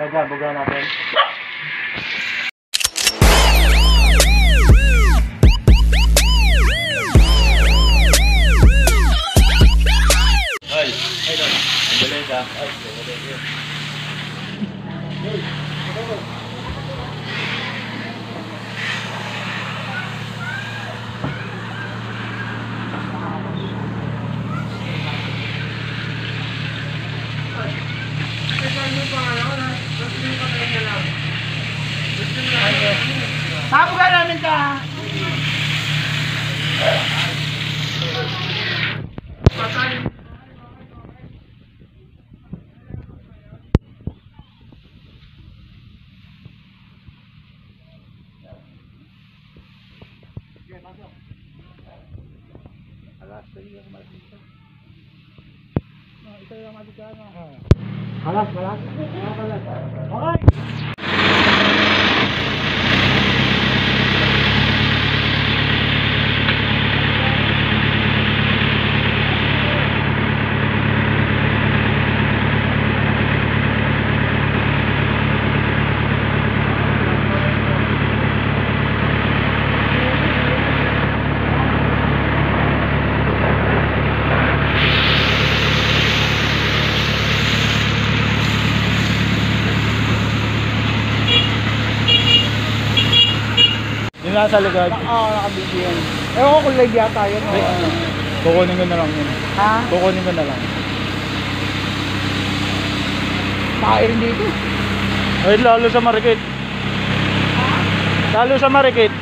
Kaya buga natin. Ay, ay doon. Ang galing ka. Ay, galing yun. Papuga namin ka. Alas, alas. Okay. Yung nasa likod. Oo, nakabigyan. Ewan ko kung live yata yun. Kukunin ko na lang yun. Ha? Kukunin ko na lang. Pakain dito. Ay, lalo sa marikit. Lalo sa marikit.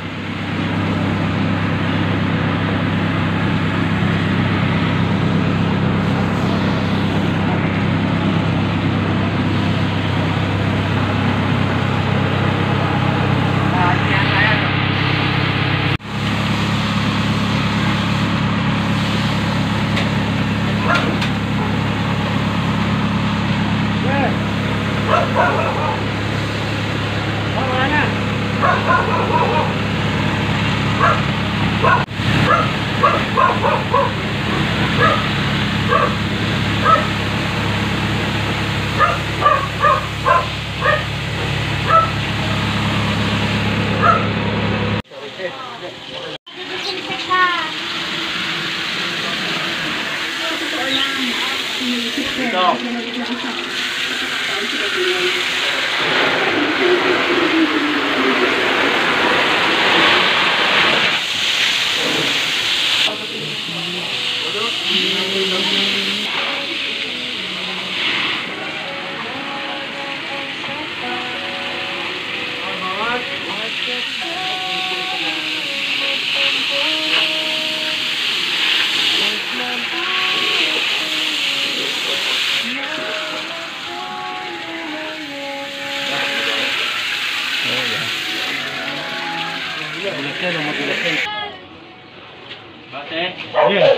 Bate? Yeah.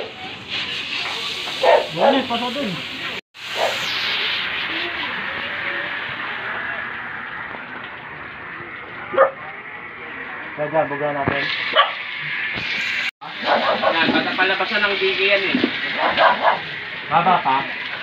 Boleh, pasok dun. Kaya buga natin. Yan, bata palabasan ng bigay yan eh. Baba pa.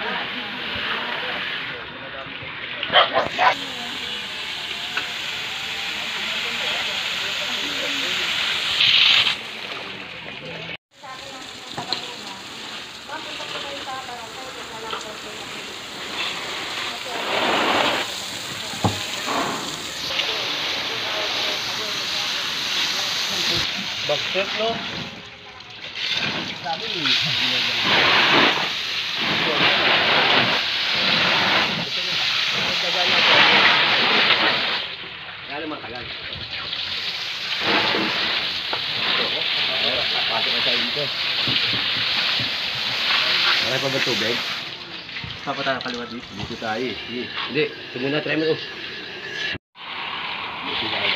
Bakit no? Sabi lalo matagal. Pasok na tayo dito. Wala pa ba tubig? Sapa tayo kaliwa dito? Dito tayo eh. Hindi, ito muna, try mo. Dito tayo.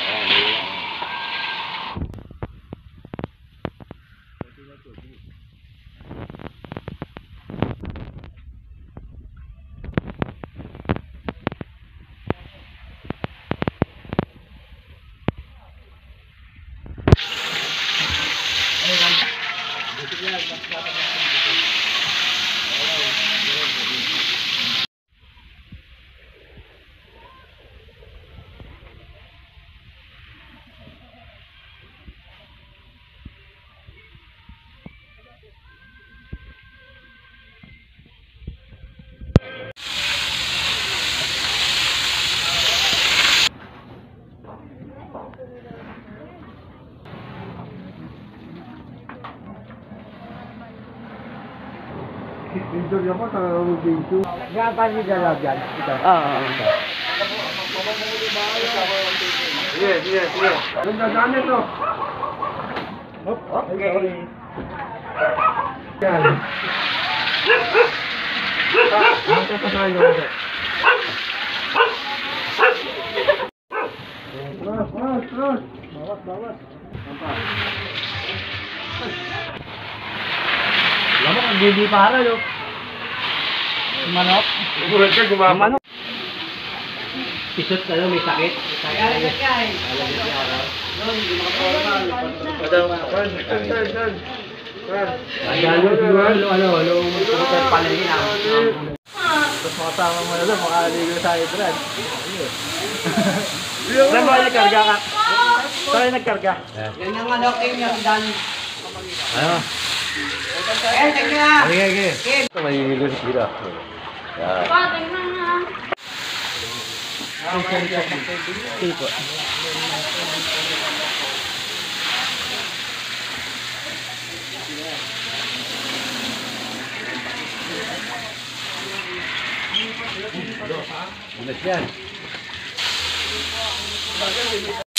Injury ako sa video. Gata niyo dalaw dyan. Ito. Oo. Sige, sige, sige. Anong dadaan ito? Okay. Yan. Ano ka pasahin ko? Cross. Bawas. Alam mo, kung hindi para yun. Manok. Gulat ka, gumama. Manok. Pisot ka may sakit. Ano, pumunta palengke na. Tapos makasama mo na lang, makaligo sa Brad. Saan ba nagkarga ka? Saan nagkarga? Yan yung ano, Kim, yung dan. Ano? Sige. Okay. Ito mahihilo si Kira. Yan. Tipo. Bilas yan.